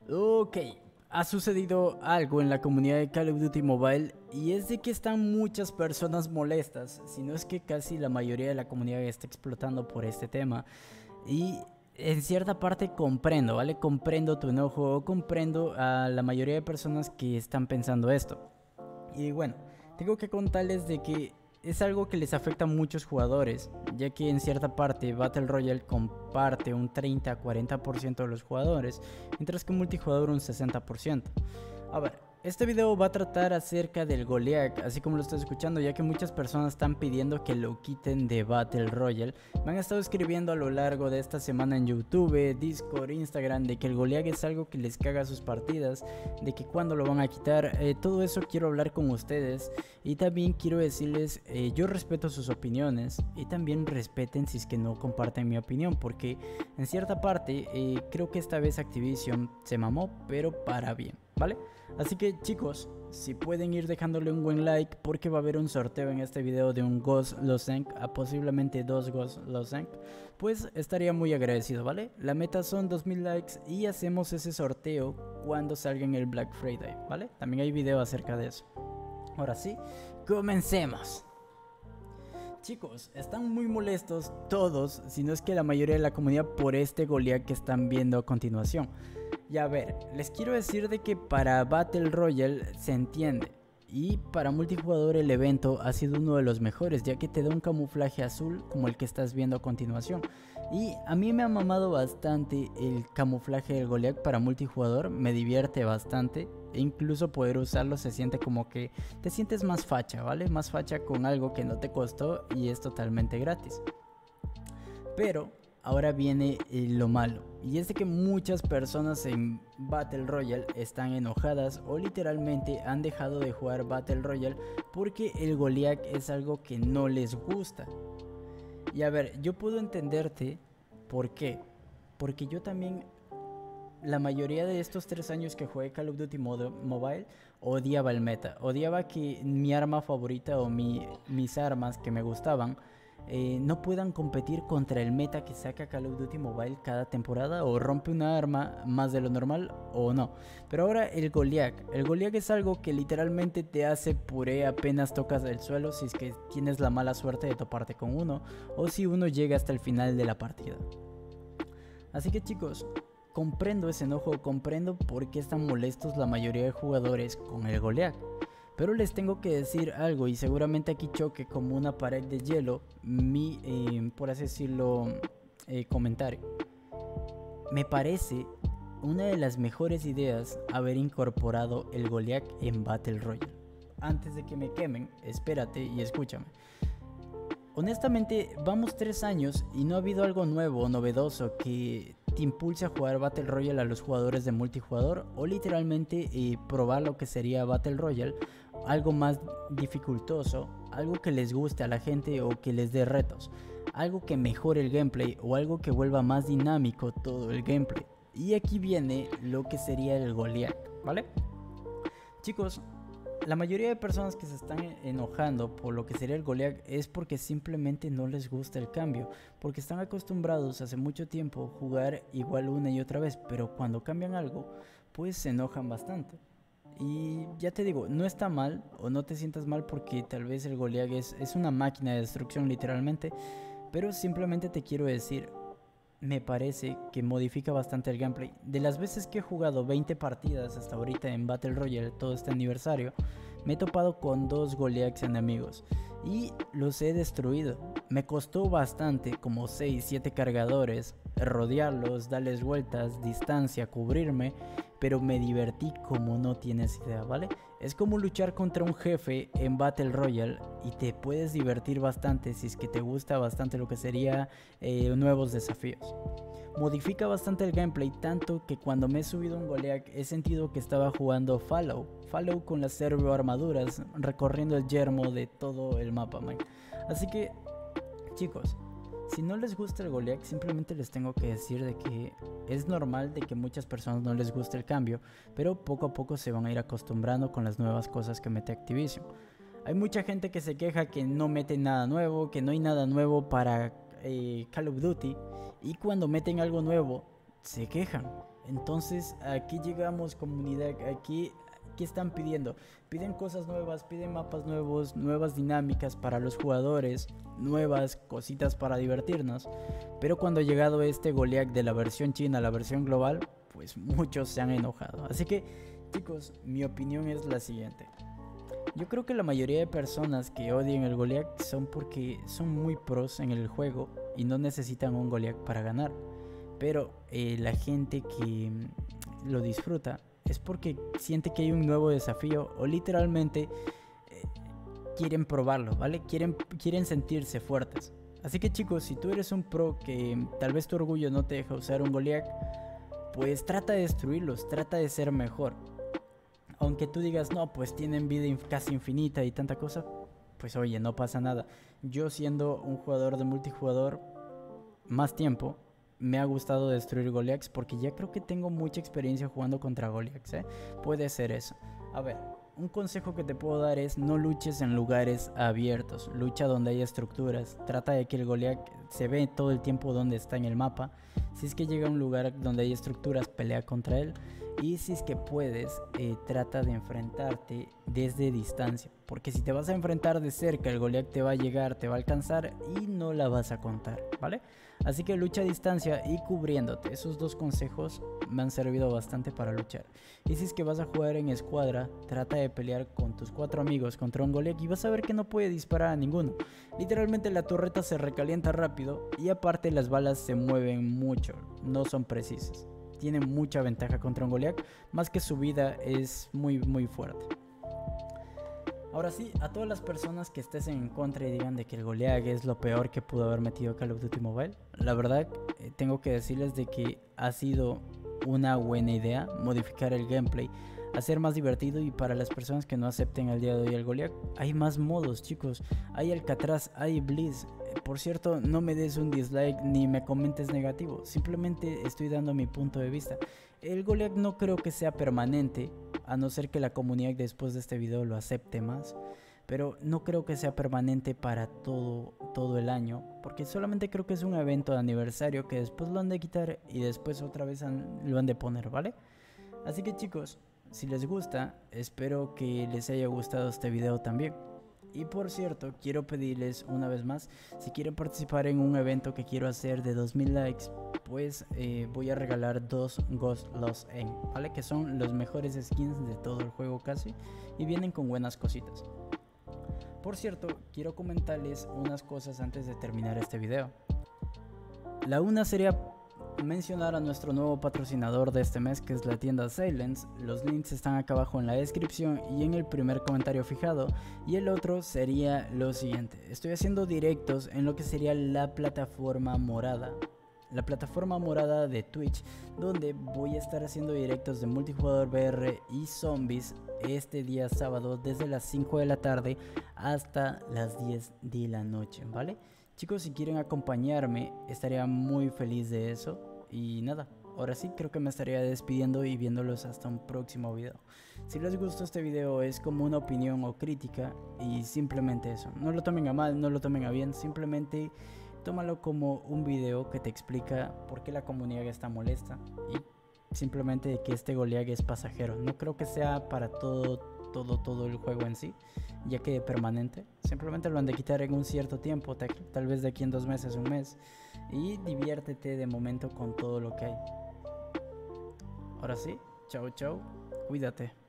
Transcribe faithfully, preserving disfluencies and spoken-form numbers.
Ok, ha sucedido algo en la comunidad de Call of Duty Mobile y es de que están muchas personas molestas, si no es que casi la mayoría de la comunidad está explotando por este tema. Y en cierta parte comprendo, ¿vale? Comprendo tu enojo, comprendo a la mayoría de personas que están pensando esto. Y bueno, tengo que contarles de que es algo que les afecta a muchos jugadores, ya que en cierta parte Battle Royale comparte un treinta a cuarenta por ciento de los jugadores, mientras que multijugador un sesenta por ciento. A ver, este video va a tratar acerca del Goliath, así como lo estás escuchando, ya que muchas personas están pidiendo que lo quiten de Battle Royale. Me han estado escribiendo a lo largo de esta semana en YouTube, Discord, Instagram, de que el Goliath es algo que les caga sus partidas, de que cuándo lo van a quitar. Eh, todo eso quiero hablar con ustedes y también quiero decirles, eh, yo respeto sus opiniones y también respeten si es que no comparten mi opinión, porque en cierta parte eh, creo que esta vez Activision se mamó, pero para bien, ¿vale? Así que chicos, si pueden ir dejándole un buen like, porque va a haber un sorteo en este video de un Ghost Lozenk a posiblemente dos Ghost Lozenk, pues estaría muy agradecido, ¿vale? La meta son dos mil likes y hacemos ese sorteo cuando salga en el Black Friday, ¿vale? También hay video acerca de eso. Ahora sí, comencemos. Chicos, están muy molestos todos, si no es que la mayoría de la comunidad, por este Goliath que están viendo a continuación. Y a ver, les quiero decir de que para Battle Royale se entiende, y para multijugador el evento ha sido uno de los mejores, ya que te da un camuflaje azul como el que estás viendo a continuación. Y a mí me ha mamado bastante el camuflaje del Goliath para multijugador, me divierte bastante. E incluso poder usarlo se siente como que te sientes más facha, ¿vale? Más facha con algo que no te costó y es totalmente gratis. Pero ahora viene eh, lo malo, y es de que muchas personas en Battle Royale están enojadas o literalmente han dejado de jugar Battle Royale porque el Goliath es algo que no les gusta. Y a ver, yo puedo entenderte por qué, porque yo también la mayoría de estos tres años que jugué Call of Duty Mobile odiaba el meta, odiaba que mi arma favorita o mi, mis armas que me gustaban eh, no puedan competir contra el meta que saca Call of Duty Mobile cada temporada, o rompe una arma más de lo normal o no. Pero ahora el Goliath, el Goliath es algo que literalmente te hace puré apenas tocas el suelo, si es que tienes la mala suerte de toparte con uno o si uno llega hasta el final de la partida. Así que chicos, comprendo ese enojo, comprendo por qué están molestos la mayoría de jugadores con el Goliath. Pero les tengo que decir algo, y seguramente aquí choque como una pared de hielo mi, eh, por así decirlo, eh, comentario. Me parece una de las mejores ideas haber incorporado el Goliath en Battle Royale. Antes de que me quemen, espérate y escúchame. Honestamente, vamos tres años y no ha habido algo nuevo o novedoso que te impulse a jugar Battle Royale a los jugadores de multijugador, o literalmente eh, probar lo que sería Battle Royale, algo más dificultoso, algo que les guste a la gente o que les dé retos, algo que mejore el gameplay o algo que vuelva más dinámico todo el gameplay. Y aquí viene lo que sería el Goliath, ¿vale? Chicos, la mayoría de personas que se están enojando por lo que sería el Goliath es porque simplemente no les gusta el cambio, porque están acostumbrados hace mucho tiempo a jugar igual una y otra vez, pero cuando cambian algo, pues se enojan bastante. Y ya te digo, no está mal, o no te sientas mal, porque tal vez el Goliath es, es una máquina de destrucción literalmente, pero simplemente te quiero decir, me parece que modifica bastante el gameplay. De las veces que he jugado veinte partidas hasta ahorita en Battle Royale, todo este aniversario, me he topado con dos Goliaths enemigos y los he destruido. Me costó bastante, como seis siete cargadores, rodearlos, darles vueltas, distancia, cubrirme, pero me divertí como no tienes idea, ¿vale? Es como luchar contra un jefe en Battle Royale y te puedes divertir bastante si es que te gusta bastante lo que sería eh, nuevos desafíos. Modifica bastante el gameplay, tanto que cuando me he subido un Goliath he sentido que estaba jugando Fallout, Fallout con las servo armaduras, recorriendo el yermo de todo el mapa, man. Así que, chicos, si no les gusta el Goliath, simplemente les tengo que decir de que es normal de que muchas personas no les guste el cambio, pero poco a poco se van a ir acostumbrando con las nuevas cosas que mete Activision. Hay mucha gente que se queja que no mete nada nuevo, que no hay nada nuevo para eh, Call of Duty, y cuando meten algo nuevo se quejan. Entonces, aquí llegamos, comunidad. Aquí, ¿qué están pidiendo? Piden cosas nuevas, piden mapas nuevos, nuevas dinámicas para los jugadores, nuevas cositas para divertirnos. Pero cuando ha llegado este Goliath de la versión china a la versión global, pues muchos se han enojado. Así que, chicos, mi opinión es la siguiente. Yo creo que la mayoría de personas que odian el Goliath son porque son muy pros en el juego y no necesitan un Goliath para ganar. Pero eh, la gente que lo disfruta es porque siente que hay un nuevo desafío o literalmente eh, quieren probarlo, ¿vale? Quieren, quieren sentirse fuertes. Así que, chicos, si tú eres un pro que tal vez tu orgullo no te deja usar un Goliath, pues trata de destruirlos, trata de ser mejor. Aunque tú digas, no, pues tienen vida inf- casi infinita y tanta cosa, pues oye, no pasa nada. Yo, siendo un jugador de multijugador más tiempo, me ha gustado destruir Goliaths porque ya creo que tengo mucha experiencia jugando contra Goliaths, ¿eh? Puede ser eso. A ver, un consejo que te puedo dar es no luches en lugares abiertos, lucha donde hay estructuras, trata de que el Goliath se ve todo el tiempo donde está en el mapa. Si es que llega a un lugar donde hay estructuras, pelea contra él. Y si es que puedes, eh, trata de enfrentarte desde distancia, porque si te vas a enfrentar de cerca, el Goliath te va a llegar, te va a alcanzar y no la vas a contar, ¿vale? Así que lucha a distancia y cubriéndote. Esos dos consejos me han servido bastante para luchar. Y si es que vas a jugar en escuadra, trata de pelear con tus cuatro amigos contra un Goliath y vas a ver que no puede disparar a ninguno. Literalmente la torreta se recalienta rápido y aparte las balas se mueven mucho, no son precisas. Tiene mucha ventaja contra un Goliath, más que su vida es muy muy fuerte. Ahora sí, a todas las personas que estés en contra y digan de que el Goliath es lo peor que pudo haber metido Call of Duty Mobile, la verdad eh, tengo que decirles de que ha sido una buena idea modificar el gameplay, hacer más divertido, y para las personas que no acepten al día de hoy el Goliath, hay más modos, chicos. Hay Alcatraz, hay Blitz. Por cierto, no me des un dislike ni me comentes negativo, simplemente estoy dando mi punto de vista. El Goliath no creo que sea permanente, a no ser que la comunidad después de este video lo acepte más, pero no creo que sea permanente para todo, todo el año, porque solamente creo que es un evento de aniversario que después lo han de quitar y después otra vez han, lo han de poner, ¿vale? Así que, chicos, si les gusta, espero que les haya gustado este video también. Y por cierto, quiero pedirles una vez más, si quieren participar en un evento que quiero hacer de dos mil likes, pues eh, voy a regalar dos Ghost Lost Aim, ¿vale? Que son los mejores skins de todo el juego casi, y vienen con buenas cositas. Por cierto, quiero comentarles unas cosas antes de terminar este video. La una sería mencionar a nuestro nuevo patrocinador de este mes, que es la tienda Silence. Los links están acá abajo en la descripción y en el primer comentario fijado. Y el otro sería lo siguiente: estoy haciendo directos en lo que sería la plataforma morada, la plataforma morada de Twitch, donde voy a estar haciendo directos de multijugador V R y zombies este día sábado desde las cinco de la tarde hasta las diez de la noche, ¿vale? Chicos, si quieren acompañarme, estaría muy feliz de eso. Y nada, ahora sí creo que me estaría despidiendo y viéndolos hasta un próximo video. Si les gustó este video, es como una opinión o crítica, y simplemente eso. No lo tomen a mal, no lo tomen a bien, simplemente tómalo como un video que te explica por qué la comunidad está molesta y simplemente que este Goliath es pasajero. No creo que sea para todo, todo, todo el juego en sí, ya que permanente. Simplemente lo han de quitar en un cierto tiempo, tal vez de aquí en dos meses, un mes, y diviértete de momento con todo lo que hay. Ahora sí, chao chao, cuídate.